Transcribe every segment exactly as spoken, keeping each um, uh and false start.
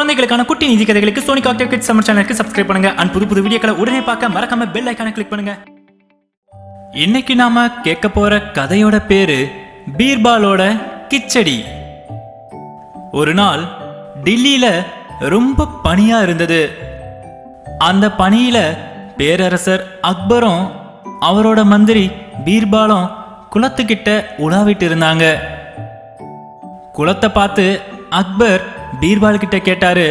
குழந்தைகளுக்கான குட்டி நீதி கதைகளுக்கு சோனி காக்டெயில் கிட்ஸ் சம்மர் சேனலுக்கு சப்ஸ்கிரைப் பண்ணுங்க. அண்ட் புது புது வீடியோக்களை உடனே பார்க்க மறக்காம பெல் ஐகானை கிளிக் பண்ணுங்க. இன்னைக்கு நாம கேட்க போற கதையோட பேரு பீர்பாலோட கிச்சடி. ஒரு நாள் டில்லியில ரொம்ப பனியா இருந்தது. அந்த பனியில பேரரசர் அக்பரும் அவரோட மந்திரி பீர்பாலும் குளத்துக்கிட்ட உலாவிட்டு இருந்தாங்க. குளத்தை பார்த்து அக்பர் பீர்பால் கிட்ட கேட்டாரு,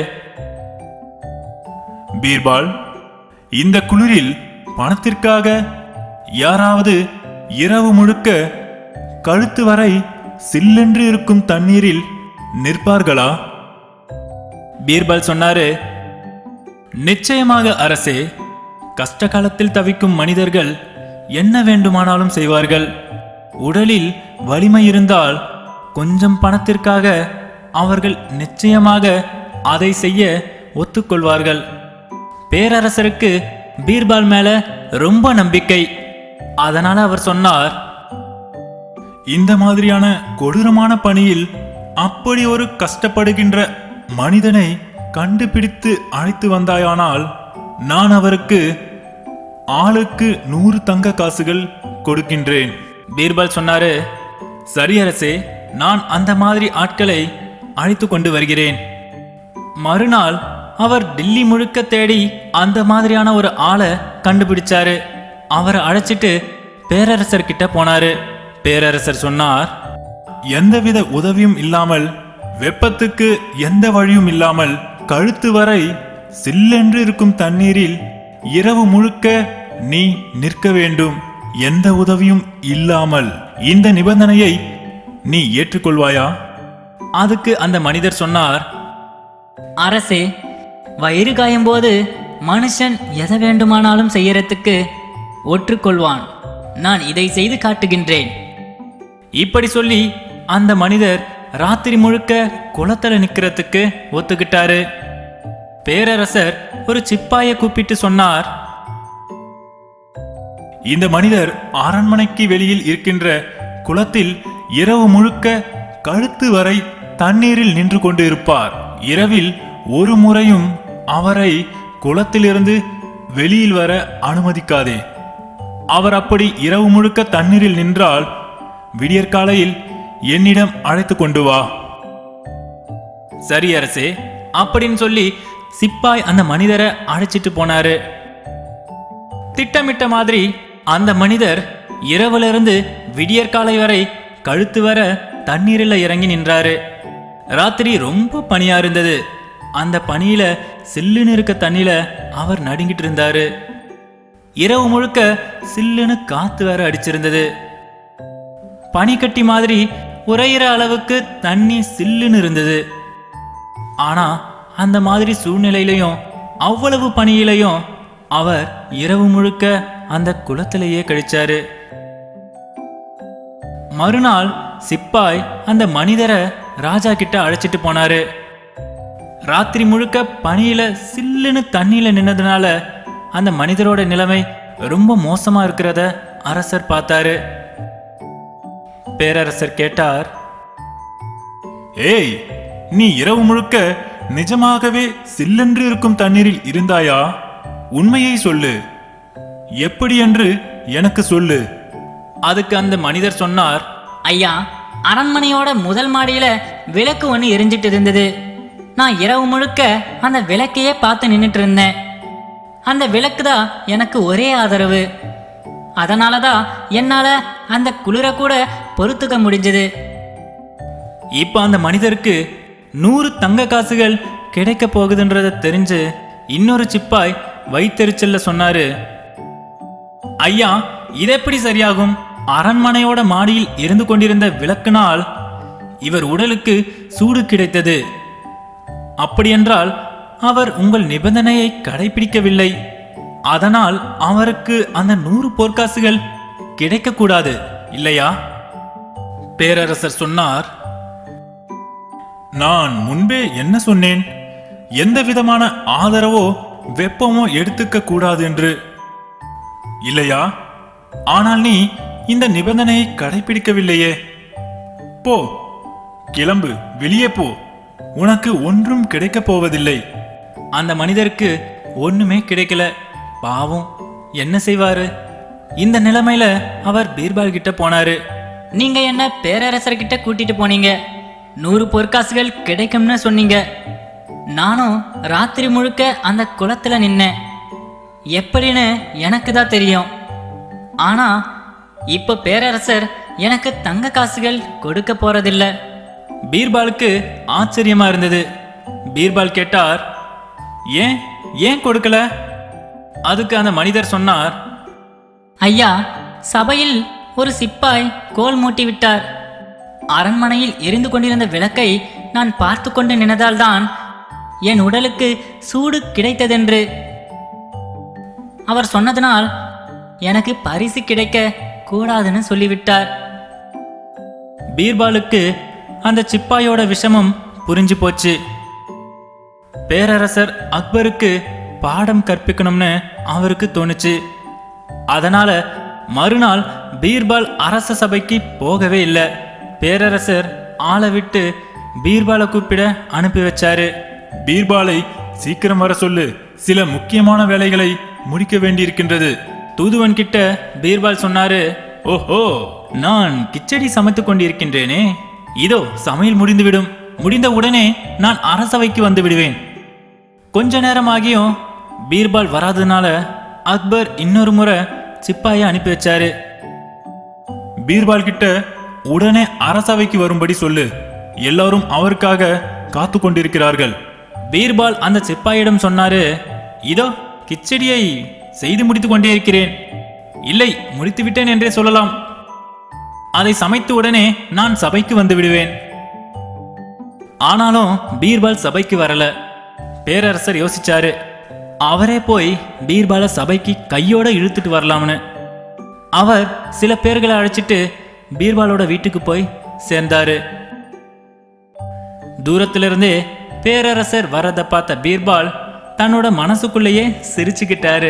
பீர்பால், இந்த குளிரில் பணத்திற்காக யாராவது இரவு முழுக்க கழுத்து வரை சில்லென்று இருக்கும் தண்ணீரில் நிற்பார்களா? பீர்பால் சொன்னாரு, நிச்சயமாக அரசே. கஷ்ட காலத்தில் தவிக்கும் மனிதர்கள் என்ன வேண்டுமானாலும் செய்வார்கள். உடலில் வலிமை இருந்தால் கொஞ்சம் பணத்திற்காக அவர்கள் நிச்சயமாக அதை செய்ய ஒத்துக்கொள்வார்கள். பேரரசருக்கு பீர்பால் மேல ரொம்ப நம்பிக்கை. அதனால அவர் சொன்னார், இந்த மாதிரியான கொடூரமான பணியில் அப்படி ஒரு கஷ்டப்படுகின்ற மனிதனை கண்டுபிடித்து அழைத்து வந்தாயானால் நான் அவருக்கு ஆளுக்கு நூறு தங்க காசுகள் கொடுக்கின்றேன். பீர்பால் சொன்னாரு, சரி அரசே, நான் அந்த மாதிரி ஆட்களை அழைத்து கொண்டு வருகிறேன். மறுநாள் அவர் டில்லி முழுக்க தேடி அந்த மாதிரியான ஒரு ஆளை கண்டுபிடிச்சாரு. அவரை அழைச்சிட்டு பேரரசர் கிட்ட போனாரு. பேரரசர் சொன்னார், எந்தவித உதவியும் இல்லாமல், வெப்பத்துக்கு எந்த வழியும் இல்லாமல் கழுத்து வரை சில்லென்று இருக்கும் தண்ணீரில் இரவு முழுக்க நீ நிற்க வேண்டும். எந்த உதவியும் இல்லாமல். இந்த நிபந்தனையை நீ ஏற்றுக்கொள்வாயா? அதுக்கு அந்த மனிதர் சொன்னார், அரசே, வயிறு காயும் போது மனுஷன் எதை வேண்டுமானாலும் செய்யறதுக்கு ஒற்றுக்கொள்வான். நான் இதை செய்து காட்டுகின்றேன். இப்படி சொல்லி அந்த மனிதர் ராத்திரி முழுக்க குளத்துல நிக்கிறதுக்கு ஒத்துக்கிட்டாரு. பேரரசர் ஒரு சிப்பாய கூப்பிட்டு சொன்னார், இந்த மனிதர் அரண்மனைக்கு வெளியில் இருக்கின்ற குளத்தில் இரவு முழுக்க கழுத்து வரை தண்ணீரில் நின்று கொண்டு இருப்பார். இரவில் ஒரு முறையும் அவரை குளத்திலிருந்து வெளியில் வர அனுமதிக்காதே. அவர் அப்படி இரவு முழுக்க தண்ணீரில் நின்றால் விடியற்காலையில் என்னிடம் அழைத்து கொண்டு வா. சரி அரசே அப்படின்னு சொல்லி சிப்பாய் அந்த மனிதரை அழைச்சிட்டு போனாரு. திட்டமிட்ட மாதிரி அந்த மனிதர் இரவுல இருந்து விடியற்காலை வரை கழுத்து வர தண்ணீரில் இறங்கி நின்றாரு. ராத்திரி ரொம்ப பனியா இருந்தது. அந்த பனியில சில்லுன்னு இருக்க தண்ணியில அவர் நடுங்கிட்டு இருந்தாரு. இரவு முழுக்க சில்லுன்னு காத்து வேற அடிச்சிருந்தது. பனிக்கட்டி மாதிரி உறையிற அளவுக்கு தண்ணி சில்லுன்னு இருந்தது. ஆனா அந்த மாதிரி சூழ்நிலையிலையும் அவ்வளவு பனியிலையும் அவர் இரவு முழுக்க அந்த குளத்திலேயே கழிச்சாரு. மறுநாள் சிப்பாய் அந்த மனிதரை ராஜா கிட்ட அழைச்சிட்டு போனாரு. ராத்திரி முழுக்க பனியில சில்லுன்னு தண்ணியில நின்னதுனால அந்த மனிதரோட நிலைமை ரொம்ப மோசமா இருக்கிறத அரசர் பார்த்தாரு. பேரரசர் கேட்டார், ஏய், நீ இரவு முழுக்க நிஜமாகவே சில்லென்று இருக்கும் தண்ணீரில் இருந்தாயா? உண்மையை சொல்லு. எப்படி என்று எனக்கு சொல்லு. அதுக்கு அந்த மனிதர் சொன்னார், ஐயா, அரண்மனையோட முதல் மாடியில விளக்கு ஒன்று எரிஞ்சிட்டு இருந்தது. நான் இரவு முழுக்க அந்த விளக்கையே பார்த்து நின்றுட்டு இருந்தேன். அந்த விளக்கு தான் எனக்கு ஒரே ஆதரவு. அதனால தான் என்னால அந்த குளிர கூட பொறுத்துக்க முடிஞ்சது. இப்ப அந்த மனிதருக்கு நூறு தங்க காசுகள் கிடைக்க போகுதுன்றத தெரிஞ்சு இன்னொரு சிப்பாய் வைத்தெரிச்சல்ல சொன்னாரு, ஐயா, இது எப்படி சரியாகும்? அரண்மனையோட மாடியில் இருந்து கொண்டிருந்த விளக்கினால் இவர் உடலுக்கு சூடு கிடைத்தது. அப்படியென்றால் அவர் உங்கள் நிபந்தனையை கடைபிடிக்கவில்லை. அதனால் அவருக்கு அந்த நூறு பொற்காசுகள் கிடைக்க கூடாது இல்லையா? பேரரசர் சொன்னார், நான் முன்பே என்ன சொன்னேன்? எந்த விதமான ஆதரவோ வெப்பமோ எடுத்துக்க கூடாது என்று, இல்லையா? ஆனால் நீ இந்த நிபந்தனையை கடைபிடிக்கவில்லையே. போ, கிளம்பு, வெளியே போ. உனக்கு ஒன்றும் கிடைக்கப் போவதில்லை. அந்த மனிதருக்கு ஒண்ணுமே கிடைக்கல. பாவம், என்ன செய்வாரு? இந்த நிலைமையில அவர் பீர்பால் கிட்ட போனாரு. நீங்க என்ன பேரரசர்கிட்ட கூட்டிட்டு போனீங்க, நூறு பொற்காசுகள் கிடைக்கும்னு சொன்னீங்க. நானும் ராத்திரி முழுக்க அந்த குளத்துல நின்னேன். எப்படின்னு எனக்கு தான் தெரியும். ஆனா இப்ப பேரரசர் எனக்கு தங்க காசுகள் கொடுக்க போறதில்ல. பீர்பாலுக்கு ஆச்சரியமா இருந்தது. பீர்பால் கேட்டார், ஏன் ஏன் கொடுக்கல? அதுக்கு அந்த மனிதர் சொன்னார், ஐயா, சபையில் ஒரு சிப்பாய் கோல் மூட்டி விட்டார். அரண்மனையில் எரிந்து கொண்டிருந்த விளக்கை நான் பார்த்து கொண்டு நின்றதால்தான் என் உடலுக்கு சூடு கிடைத்ததென்று அவர் சொன்னதனால் எனக்கு பரிசு கிடைக்க கூடாதுன்னு சொல்லிவிட்டார். பீர்பாலுக்கு அந்த சிப்பாயோட விஷமம் புரிஞ்சு போச்சு. பேரரசர் அக்பருக்கு பாடம் கற்பிக்கணும்னு அவருக்கு தோணுச்சு. அதனால மறுநாள் பீர்பால் அரச சபைக்கு போகவே இல்லை. பேரரசர் ஆளை விட்டு பீர்பாலை கூப்பிட அனுப்பி வச்சாரு. பீர்பாலை சீக்கிரம் வர சொல்லு, சில முக்கியமான வேலைகளை முடிக்க வேண்டியிருக்கின்றது. தூதுவன் கிட்ட பீர்பால் சொன்னாரு, ஓஹோ, நான் கிச்சடி சமைத்து கொண்டிருக்கின்றேனே, இதோ சமையல் முடிந்துவிடும். முடிந்த உடனே நான் அரசவைக்கு வந்து விடுவேன். கொஞ்ச நேரம் ஆகியும் பீர்பால் வராததுனால அக்பர் இன்னொரு முறை சிப்பாயை அனுப்பி வச்சாரு. பீர்பால் கிட்ட உடனே அரசவைக்கு வரும்படி சொல்லு, எல்லாரும் அவருக்காக காத்து கொண்டிருக்கிறார்கள். பீர்பால் அந்த சிப்பாயிடம் சொன்னாரு, இதோ கிச்சடியை செய்து முடித்து கொண்டே இருக்கிறேன். இல்லை, முடித்து விட்டேன் என்றே சொல்லலாம். அதை சமைத்த உடனே நான் சபைக்கு வந்து விடுவேன். ஆனாலும் பீர்பால் சபைக்கு வரல. பேரரசர் யோசிச்சாரு, அவரே போய் பீர்பாலை சபைக்கு கையோட இழுத்துட்டு வரலாம்னு. அவர் சில பேர்களை அழைச்சிட்டு பீர்பாலோட வீட்டுக்கு போய் சேர்ந்தாரு. தூரத்திலிருந்தே பேரரசர் வரத பார்த்த பீர்பால் தன்னோட மனசுக்குள்ளேயே சிரிச்சுக்கிட்டாரு.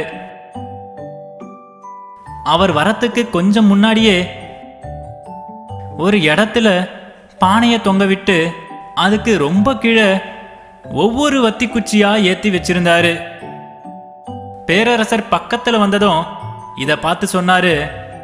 அவர் வரத்துக்கு கொஞ்சம் முன்னாடியே ஒரு இடத்துல பானையை தொங்க விட்டு அதுக்கு ரொம்ப கீழே ஒவ்வொரு வத்தி குச்சியா ஏத்தி வச்சிருந்தாரு. பேரரசர் பக்கத்துல வந்ததும் இத பார்த்து சொன்னாரு,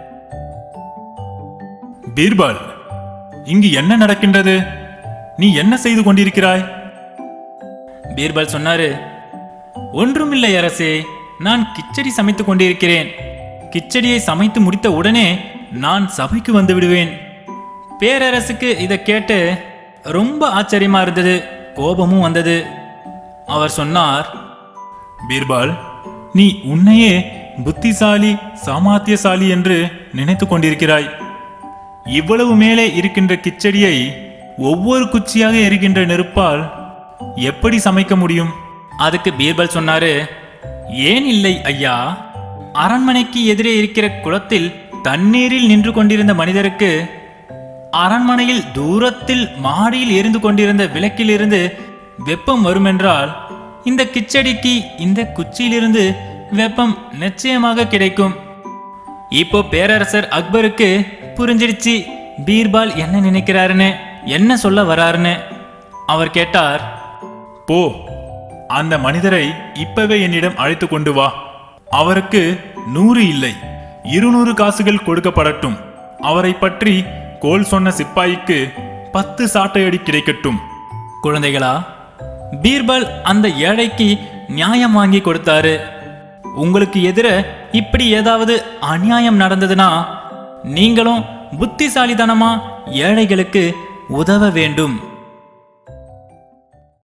பீர்பால், இங்கு என்ன நடக்கின்றது? நீ என்ன செய்து கொண்டிருக்கிறாய்? பீர்பால் சொன்னாரு, ஒன்றுமில்லை அரசே, நான் கிச்சடி சமைத்துக் கொண்டிருக்கிறேன். கிச்சடியை சமைத்து முடித்த உடனே நான் சபைக்கு வந்து விடுவேன். பேரரசுக்கு இதை கேட்டு ரொம்ப ஆச்சரியமா இருந்தது, கோபமும் வந்தது. அவர் சொன்னார், பீர்பால், நீ உன்னையே புத்திசாலி சாமர்த்தியசாலி என்று நினைத்து கொண்டிருக்கிறாய். இவ்வளவு மேலே இருக்கின்ற கிச்சடியை ஒவ்வொரு குச்சியாக எரிகின்ற நெருப்பால் எப்படி சமைக்க முடியும்? அதுக்கு பீர்பால் சொன்னாரு, ஏன் இல்லை ஐயா, அரண்மனைக்கு எதிரே இருக்கிற குளத்தில் தண்ணீரில் நின்று கொண்டிருந்த மனிதருக்கு அரண்மனையில் தூரத்தில் மாடியில் எரிந்து கொண்டிருந்த விளக்கிலிருந்து வெப்பம் வருமென்றால் இந்த கிச்சடிக்கு இந்த குச்சியிலிருந்து வெப்பம் நிச்சயமாக கிடைக்கும். இப்போ பேரரசர் அக்பருக்கு புரிஞ்சிடுச்சு பீர்பால் என்ன நினைக்கிறாருன்னு, என்ன சொல்ல வராருன்னு. அவர் கேட்டார், போ, அந்த மனிதரை இப்பவே என்னிடம் அழைத்து கொண்டு வா. அவருக்கு நூறு இல்லை, இருநூறு காசுகள் கொடுக்கப்படட்டும். அவரை பற்றி கோல் சொன்ன சிப்பாய்க்கு பத்து சாட்டையடி கிடைக்கட்டும். குழந்தைகளா, பீர்பால் அந்த ஏழைக்கு நியாயம் வாங்கி கொடுத்தாரு. உங்களுக்கு எதிர இப்படி ஏதாவது அநியாயம் நடந்ததுன்னா நீங்களும் புத்திசாலித்தனமா ஏழைகளுக்கு உதவ வேண்டும்.